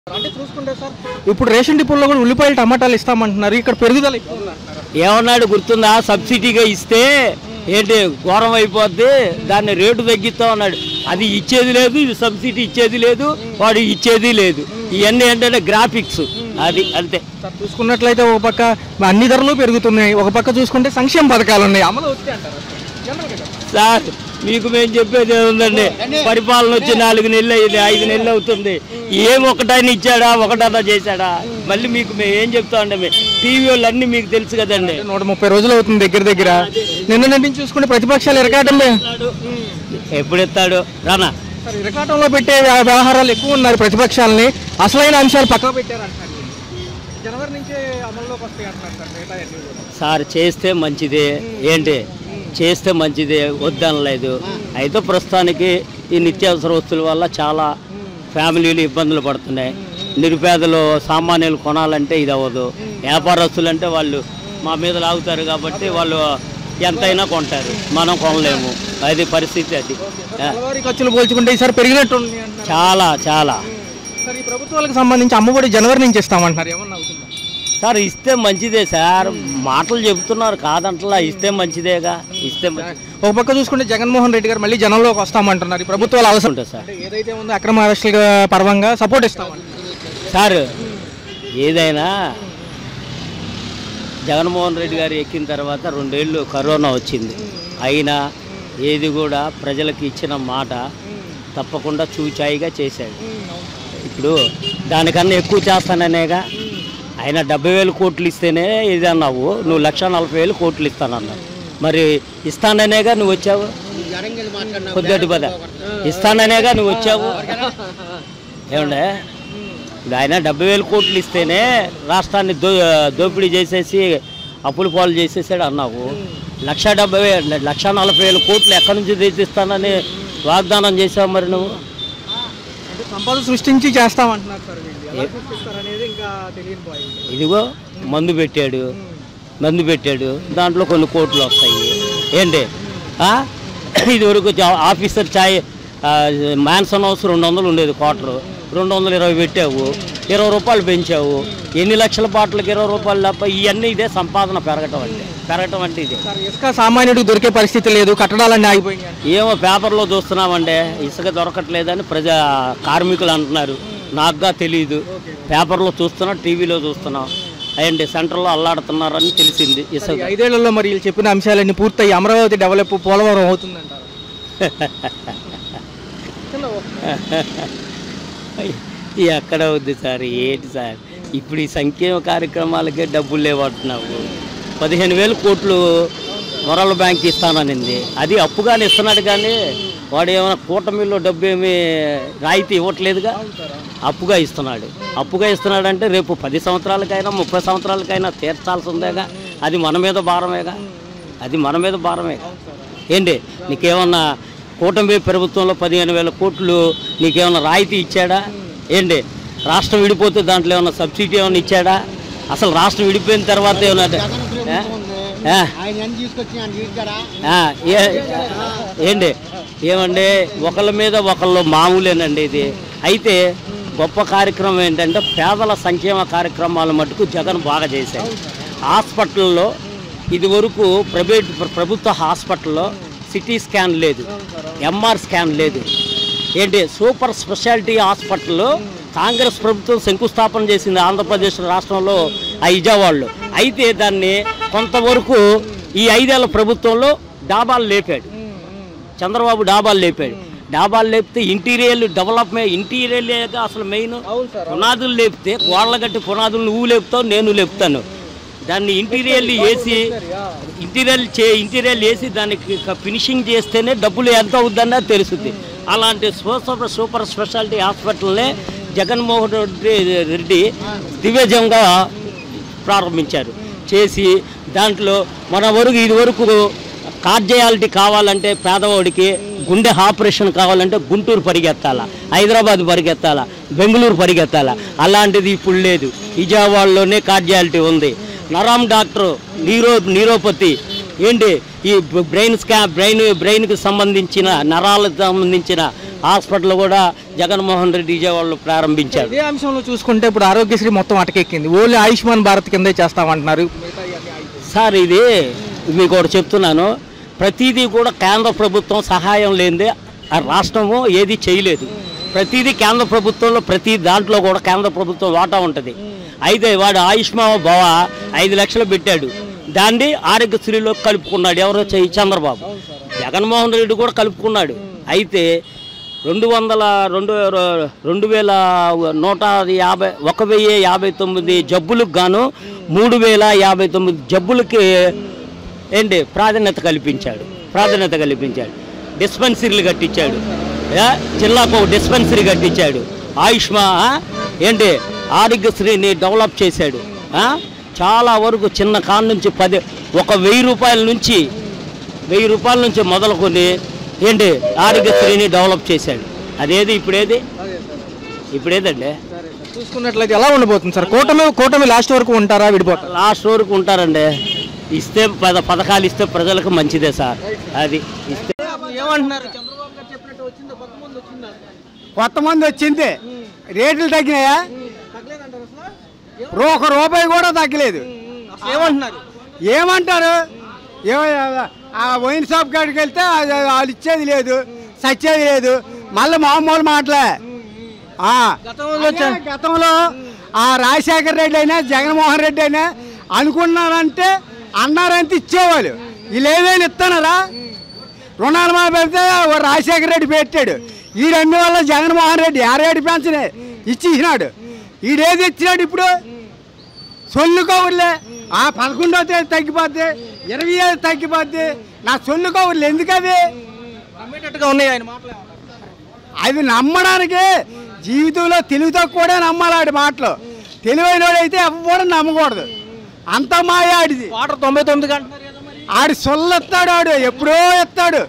అంటే చూసుకుంటే సార్ ఇప్పుడు రేషన్ డిపోలో కూడా ఉల్లిపాయలు టమాటాలు ఇస్తామంటున్నారు, ఇక్కడ పెరుగుదల ఎక్కువ ఉందంటున్నారు. ఏమన్నాడు గుర్తుందా? సబ్సిడీగా ఇస్తే ఏంటి ఘోరం అయిపోద్ది, దాన్ని రేటు తగ్గిస్తా అన్నాడు. అది ఇచ్చేది లేదు, ఇది సబ్సిడీ ఇచ్చేది లేదు, వాడు ఇచ్చేది లేదు. ఇవన్నీ ఏంటంటే గ్రాఫిక్స్, అది అంతే. చూసుకున్నట్లయితే ఒక పక్క అన్ని ధరలు పెరుగుతున్నాయి, ఒక పక్క చూసుకుంటే సంక్షేమ పథకాలు ఉన్నాయి, అమలు అవుతాయి అంటారు సార్. మీకు మేము చెప్పేది ఏముందండి, పరిపాలన వచ్చి 4 నెలలు అయింది, 5 నెలలు అవుతుంది. ఏం ఒకటైనా ఇచ్చాడా, ఒకటన్నా చేశాడా? మళ్ళీ మీకు మేము ఏం చెప్తామండి, టీవీ వాళ్ళు అన్నీ మీకు తెలుసు కదండి. 130 రోజులు అవుతుంది దగ్గర దగ్గర. నిన్న నుంచి చూసుకుంటే ప్రతిపక్షాలు ఇరకాటంలో ఎప్పుడు ఎత్తాడు రానా ఇరకాటంలో పెట్టే వ్యవహారాలు ఎక్కువ ఉన్నారు. ప్రతిపక్షాలని అసలైన అంశాలు పక్కన పెట్టారంటారు. జనవరి నుంచే అమల్లోకి వస్తాయి అంటున్నారు సార్. చేస్తే మంచిదే, ఏంటి చేస్తే మంచిదే, వద్దనలేదు. అయితే ప్రస్తుతానికి ఈ నిత్యావసర వస్తువుల వల్ల చాలా ఫ్యామిలీలు ఇబ్బందులు పడుతున్నాయి. నిరుపేదలు సామాన్యులు కొనాలంటే ఇది అవ్వదు. వ్యాపారస్తులు అంటే వాళ్ళు మా మీద లాగుతారు కాబట్టి వాళ్ళు ఎంతైనా కొంటారు, మనం కొనలేము. అది పరిస్థితి. అది ఖర్చులు పోల్చుకుంటే ఈసారి పెరిగినట్టు చాలా చాలా. ఈ ప్రభుత్వాలకు సంబంధించి అమ్మఒడి జనవరి నుంచి ఇస్తామంటున్నారు, ఏమన్నా అవుతుందా సార్? ఇస్తే మంచిదే సార్, మాటలు చెబుతున్నారు కాదంటలా, ఇస్తే మంచిదేగా. ఇస్తే ఒక పక్క చూసుకుంటే జగన్మోహన్ రెడ్డి గారు మళ్ళీ జనంలోకి వస్తామంటున్నారు. ఈ ప్రభుత్వాలు అవసరం ఉంటుంది సార్, ఏదైతే ఉందో అక్రమ అరెస్టుల పర్వంగా సపోర్ట్ ఇస్తామంటున్నారు సార్. ఏదైనా జగన్మోహన్ రెడ్డి గారు ఎక్కిన తర్వాత 2 ఏళ్ళు కరోనా వచ్చింది. అయినా ఏది కూడా ప్రజలకు ఇచ్చిన మాట తప్పకుండా చూచాయిగా చేశాడు. ఇప్పుడు దానికన్నా ఎక్కువ చేస్తాననేగా. ఆయన 70,000 కోట్లు ఇస్తేనే ఇది అన్నావు, నువ్వు 1,40,000 కోట్లు ఇస్తానన్నావు. మరి ఇస్తాననేగా నువ్వు వచ్చావు, కొద్దిటి పద ఇస్తాననేగా నువ్వు వచ్చావు. ఏమండే ఆయన 70,000 కోట్లు ఇస్తేనే రాష్ట్రాన్ని దోపిడీ చేసేసి అప్పుల పాలు చేసేసాడు అన్నావు. 1,40,000 కోట్లు ఎక్కడి నుంచి తెచ్చిస్తానని వాగ్దానం చేసావు. మరి నువ్వు సంపద సృష్టించి చేస్తామంటున్నారు సార్. ఇదిగో మందు పెట్టాడు, దాంట్లో కొన్ని కోట్లు వస్తాయి. ఏంటి ఇదివరకు ఆఫీసర్ ఛాయ్ మ్యాన్సన్ హౌస్ 200 ఉండేది, క్వార్టరు 220 పెట్టావు, 20 రూపాయలు పెంచావు. ఎన్ని లక్షల పాటలకు 20 రూపాయలు తప్ప. ఇవన్నీ ఇదే సంపాదన పెరగటం అంటే ఇదే. ఇసుక సామాన్యుడికి దొరికే పరిస్థితి లేదు, కట్టడాలన్నీ ఆగిపోయినాయి. ఏమో పేపర్లో చూస్తున్నామంటే ఇసుక దొరకట్లేదని కార్మికులు అంటున్నారు. నాకుగా తెలియదు, పేపర్లో చూస్తున్నాం, టీవీలో చూస్తున్నాం. అయ్యండి సెంటర్లో అల్లాడుతున్నారని తెలిసింది. ఇసుక 5 ఏళ్లలో మరి వీళ్ళు చెప్పిన అంశాలన్నీ పూర్తయి అమరావతి డెవలప్, పోలవరం అవుతుందంటారు. ఎక్కడ అవుద్ది సార్? ఏంటి సార్ ఇప్పుడు ఈ సంక్షేమ కార్యక్రమాలకే డబ్బులు లేవంటున్నావు. 15,000 కోట్లు వరల్డ్ బ్యాంక్ ఇస్తాననింది, అది అప్పుగానే ఇస్తున్నాడు. కానీ వాడు ఏమైనా కూటమిలో డబ్బు ఏమి రాయితీ ఇవ్వట్లేదుగా, అప్పుగా ఇస్తున్నాడంటే రేపు 10 సంవత్సరాలకైనా 30 సంవత్సరాలకైనా తీర్చాల్సి ఉందేగా. అది మన మీద భారమేగా. ఏంటి నీకేమన్నా కూటమి ప్రభుత్వంలో 15,000 కోట్లు నీకేమన్నా రాయితీ ఇచ్చాడా? ఏంటి రాష్ట్రం విడిపోతే దాంట్లో ఏమన్నా సబ్సిడీ ఏమన్నా ఇచ్చాడా? అసలు రాష్ట్రం విడిపోయిన తర్వాత ఏమన్నా ఏంటి ఏమండి ఒకళ్ళ మీద ఒకళ్ళు మామూలేనండి ఇది. అయితే గొప్ప కార్యక్రమం ఏంటంటే పేదల సంక్షేమ కార్యక్రమాల మటుకు జగన్ బాగా చేశారు. హాస్పిటల్లో ఇదివరకు ప్రభుత్వ హాస్పిటల్లో సిటీ స్కాన్ లేదు, ఎంఆర్ స్కాన్ లేదు. ఏంటి సూపర్ స్పెషాలిటీ హాస్పిటల్ కాంగ్రెస్ ప్రభుత్వం శంకుస్థాపన చేసింది ఆంధ్రప్రదేశ్ రాష్ట్రంలో, ఆ విజయవాడలో. అయితే దాన్ని కొంతవరకు ఈ 5 ఏళ్ల ప్రభుత్వంలో డాబాలు లేపాడు చంద్రబాబు. డాబాలు లేపితే ఇంటీరియర్ డెవలప్మెంట్, ఇంటీరియర్గా అసలు మెయిన్ పునాదులు లేపితే, గోడలు కట్టి పునాదులు నువ్వు లేపుతావు, నేను లేపుతాను. దాన్ని ఇంటీరియర్ వేసి దానికి ఫినిషింగ్ చేస్తేనే డబ్బులు ఎంత అవుద్దన్నది తెలుస్తుంది. అలాంటి సూపర్ స్పెషాలిటీ హాస్పిటల్నే జగన్మోహన్ రెడ్డి దివ్యజంగా ప్రారంభించారు. చేసి దాంట్లో ఇదివరకు కార్డియాలజీ కావాలంటే పేదవాడికి, గుండె ఆపరేషన్ కావాలంటే గుంటూరు పరిగెత్తాలా, హైదరాబాద్ పరిగెత్తాలా, బెంగళూరు పరిగెత్తాలా. అలాంటిది ఇప్పుడు లేదు, విజయవాడలోనే కార్డియాలజీ ఉంది. నరం డాక్టర్, న్యూరోపతి, ఏంటి ఈ బ్రెయిన్కి సంబంధించిన నరాలకు సంబంధించిన హాస్పిటల్ కూడా జగన్మోహన్ రెడ్డి విజయవాడలో ప్రారంభించారు. ఇదే అంశంలో చూసుకుంటే ఇప్పుడు ఆరోగ్యశ్రీ మొత్తం అటకెక్కింది, ఓన్లీ ఆయుష్మాన్ భారత్ కిందే చేస్తామంటున్నారు. సార్ ఇది మీకు ఒకటి చెప్తున్నాను, ప్రతిదీ కూడా కేంద్ర ప్రభుత్వం సహాయం లేనిదే ఆ రాష్ట్రము ఏది చేయలేదు. ప్రతిదీ కేంద్ర ప్రభుత్వంలో ప్రతి దాంట్లో కూడా కేంద్ర ప్రభుత్వం వాటా ఉంటుంది. అయితే వాడు ఆయుష్మాన్ భవ 5 లక్షలు పెట్టాడు, దాన్ని ఆరోగ్యశ్రీలో కలుపుకున్నాడు. ఎవరో చంద్రబాబు. జగన్మోహన్ రెడ్డి కూడా కలుపుకున్నాడు. అయితే 1,159 జబ్బులకు గాను 3,059 జబ్బులకి ఏంటి ప్రాధాన్యత కల్పించాడు. డిస్పెన్సరీలు కట్టించాడు, జిల్లాకు ఒక డిస్పెన్సరీ కట్టించాడు. ఏంటి ఆరోగ్యశ్రీని డెవలప్ చేశాడు. చాలా వరకు చిన్న కాన్ నుంచి 1,000 రూపాయల నుంచి మొదలుకొని ఏంటి ఆరోగ్యశ్రీని డెవలప్ చేశాడు. అదేది ఇప్పుడేదండి చూసుకున్నట్లయితే ఎలా ఉండబోతుంది సార్? కూటమి లాస్ట్ వరకు ఉంటారా, విడిపోతారు? లాస్ట్ వరకు ఉంటారండి. ఇస్తే పథకాలు ఇస్తే ప్రజలకు మంచిదే సార్. అది ఇస్తే ఏమంటున్నారు? కొత్త మంది వచ్చింది, రేట్లు తగ్గినాయా? ₹1 కూడా తగ్గలేదు. ఏమంటారు? ఆ వైన్ షాప్ కాడికి వెళ్తే వాళ్ళు ఇచ్చేది లేదు, సచ్చేది లేదు. మళ్ళీ మామూలు మాటలే. గతంలో ఆ రాజశేఖర రెడ్డి అయినా జగన్మోహన్ రెడ్డి అయినా అనుకున్నారంటే అన్నారంటే ఇచ్చేవాళ్ళు. వీళ్ళు ఏదైనా ఇస్తున్నారా? రుణాలు మా పెడితే రాజశేఖర రెడ్డి పెట్టాడు, ఈడన్ని వల్ల జగన్మోహన్ రెడ్డి 6 పెంచనే ఇచ్చినాడు. ఈడేది ఇచ్చినాడు? ఇప్పుడు సొల్లుకోవర్లే. 11వ తేదీ తగ్గిపోద్ది, 25 తగ్గిపోద్ది. నా సొల్లుకోవర్లు ఎందుకు అవి ఉన్నాయి? అవి నమ్మడానికి జీవితంలో తెలివితో కూడా నమ్మాలి. ఆడి మాటలు తెలివైన వాడైతే ఎవరు నమ్మకూడదు. అంత మాయ ఆడిది. 99 ఆడు సొల్లెత్తాడు, ఆడు ఎప్పుడో ఎత్తాడు.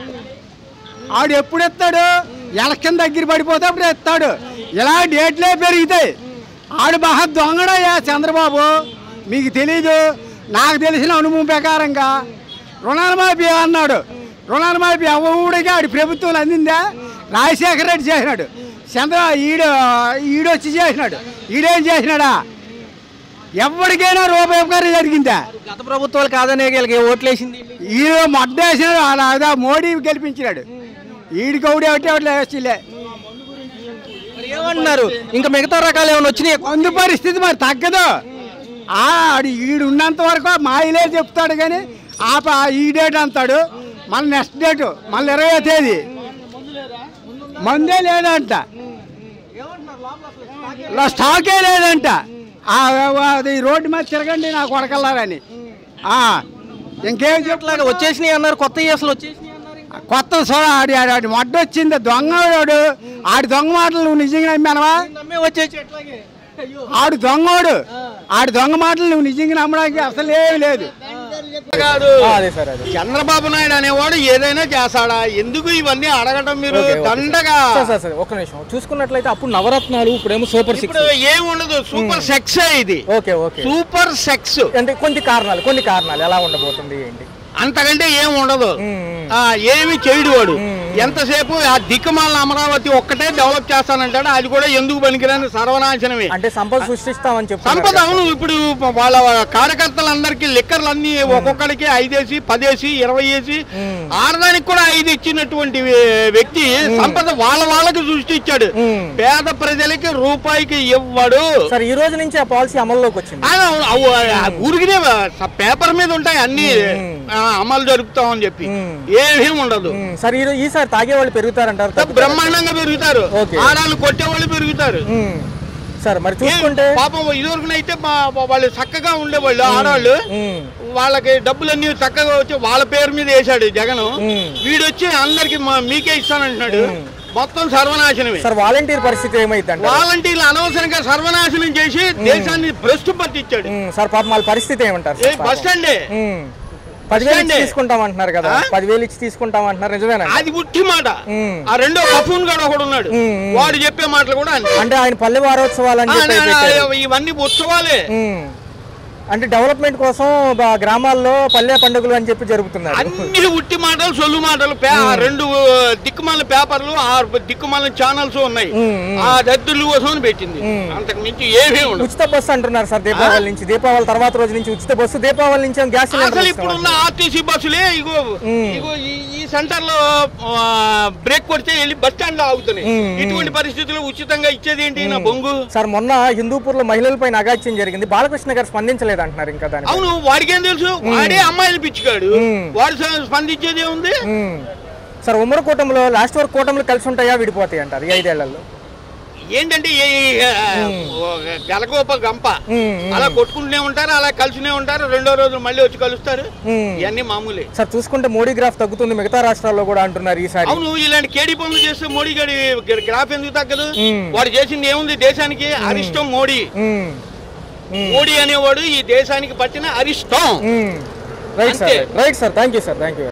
ఎలక్షన్ దగ్గర పడిపోతే అప్పుడు ఎత్తాడు. ఇలా డేట్లే పెరుగుతాయి. ఆడు మహా దొంగడయ్యా చంద్రబాబు. మీకు తెలీదు, నాకు తెలిసిన అనుభవం ప్రకారంగా రుణమాఫీ అన్నాడు. రుణమాఫీ ఎవడికి ఆడి ప్రభుత్వం అందిందా? రాజశేఖర రెడ్డి చేసినాడు, ఈడొచ్చి చేసినాడు. ఈడేం చేసినాడా? ఎవరికైనా రూపాయి జరిగిందా? గత ప్రభుత్వాలు కాదనే ఓట్లేసింది. ఈయన మొడ్డేసినాడు, అలా మోడీ గెలిపించినాడు. ఈడికౌడి ఒకటే ఏమన్నారు? ఇంకా మిగతా రకాలు ఏమైనా వచ్చినాయి? మందు పరిస్థితి మరి తగ్గదు. ఆడు ఈడు ఉన్నంత వరకు మాయిలే చెప్తాడు కానీ ఈ డేట్ అంటాడు. మళ్ళీ నెక్స్ట్ డేటు మళ్ళీ 20వ తేదీ మందే లేదంట, స్టాకే లేదంట. అది రోడ్డు మీద తిరగండి నా కొడకల్లారని. ఇంకేం చెప్పలాగా వచ్చేసినాయి అన్నారు. కొత్త అసలు వచ్చేసినాయి. కొత్త ఆడి మొడ్డ వచ్చింది. దొంగోడు. ఆడి దొంగ మాటలు నువ్వు నిజంగా నమ్మానవా? ఆడు దొంగోడు. ఆడి దొంగ మాటలు నువ్వు నిజంగా నమ్మడానికి అసలు ఏమీ లేదు. చంద్రబాబు నాయుడు అనేవాడు ఏదైనా చేస్తాడా? ఎందుకు ఇవన్నీ అడగటం? మీరు దండగా ఒక నిమిషం చూసుకున్నట్లయితే అప్పుడు నవరత్నాలు, ఇప్పుడేమో సూపర్ సిక్స్. ఏముండదు, సూపర్ సెక్స్ ఇది. సూపర్ సెక్స్ అంటే కొన్ని కారణాలు ఎలా ఉండబోతుంది ఏంటి? అంతకంటే ఏం ఉండదు. ఏమి చేయడు వాడు. ఎంతసేపు ఆ దిక్కుమాలిన అమరావతి ఒక్కటే డెవలప్ చేస్తానంటాడు. అది కూడా ఎందుకు పనికిరాని సర్వనాశనమే. అంటే సంపద సృష్టిస్తామని చెప్పి సంపద. అవును, ఇప్పుడు వాళ్ళ కార్యకర్తలందరికీ లిక్కర్లన్నీ ఒక్కొక్కడికి 5 వేసి 10 వేసి 20 వేసి ఆడదానికి కూడా 5 ఇచ్చినటువంటి వ్యక్తి సంపద వాళ్ళకి సృష్టించాడు. పేద ప్రజలకి రూపాయికి ఇవ్వడు. ఈ రోజు నుంచి ఆ పాలసీ అమల్లోకి వచ్చింది. ఊరికినే పేపర్ మీద ఉంటాయి అన్ని అమలు జరుపుతామని చెప్పి ఏమీ ఉండదు. సరే ఈసారి తాగే వాళ్ళు పెరుగుతారంటారు? బ్రహ్మాండంగా పెరుగుతారు. ఆడాలు కొట్టే వాళ్ళు పెరుగుతారు. సరే మరి చూసుకుంటే పాపం ఇదివరకునైతే వాళ్ళు చక్కగా ఉండేవాళ్ళు ఆడవాళ్ళు. వాళ్ళకి డబ్బులన్నీ చక్కగా వచ్చి వాళ్ళ పేరు మీద వేసాడు జగన్. వీడొచ్చి అందరికి మీకే ఇస్తానంటున్నాడు. మొత్తం సర్వనాశనమే. సార్ వాలంటీర్ పరిస్థితి ఏమైందంటే? వాలంటీర్లు అనవసరంగా సర్వనాశనం చేసి దేశాన్ని భ్రష్టు పట్టించాడు. సార్ పాపం వాళ్ళ పరిస్థితి ఏమంటారు? బస్ స్టాండే 10,000 తీసుకుంటామంటున్నారు కదా, 10,000 ఇచ్చి తీసుకుంటామంటున్నారు, నిజమేనా? అది ఉట్టి మాట. ఆ రెండో బఫూన్ గాడు ఒకడు ఉన్నాడు, వాడు చెప్పే మాటలు కూడా అంటే ఆయన పల్లె వారోత్సవాలు, ఇవన్నీ ఉత్సవాలే. అంటే డెవలప్మెంట్ కోసం గ్రామాల్లో పల్లె పండుగలు అని చెప్పి జరుపుతున్నారు. అన్ని ఉట్టి మాటలు సొల్లు మాటలు. 2 దిక్కుమాల పేపర్లు 6 దిక్కుమాల ఛానల్స్ ఉన్నాయి. ఆ దద్దుల కోసం పెట్టింది, అంతకు మించి ఏమీ ఉండదు. ఉచిత బస్సు అంటున్నారు సార్ దీపావళి నుంచి, దీపావళి తర్వాత రోజు నుంచి ఉచిత బస్సు, దీపావళి నుంచి గ్యాస్ అసలు ఇప్పుడున్న ఆర్టీసీ బస్సులే ఇగో ఈ సెంటర్ లో బ్రేక్ కొడితే వెళ్ళి బస్ స్టాండ్ లో ఆగుతున్నాయి. ఇటువంటి పరిస్థితుల్లో ఉచితంగా ఇచ్చేది ఏంటి నా బొంగు. సార్ మొన్న హిందూపూర్ లో మహిళలపై అగాత్యం జరిగింది, బాలకృష్ణ గారు స్పందించలేదు అంటున్నారు. ఇంకా దాని అవును, వాడికేం తెలుసు, వాడే అమ్మాయిలు పిచ్చికాడు, వాడు స్పందించేది ఉంది. సార్ ఉమ్మడి కూటమిలో లాస్ట్ వరకు కూటమిలో కలిసి ఉంటాయా విడిపోతాయి అంటారు ఈ 5 ఏళ్లలో? ఏంటంటే గలగోప గంప అలా కొట్టుకుంటూనే ఉంటారు, అలా కలిసినే ఉంటారు, 2వ రోజు మళ్ళీ వచ్చి కలుస్తారు. ఇవన్నీ మామూలే సార్. చూసుకుంటే మోడీ గ్రాఫ్ తగ్గుతుంది మిగతా రాష్ట్రాల్లో కూడా అంటున్నారు ఈసారి. అవును, ఇలాంటి కేడీ పనులు చేస్తే మోడీ గారి గ్రాఫ్ ఎందుకు తగ్గదు? వాడు చేసింది ఏముంది దేశానికి? అరిష్టం మోడీ. మోడీ అనేవాడు ఈ దేశానికి పట్టిన అరిష్టం. Right sir, thank you sir, thank you.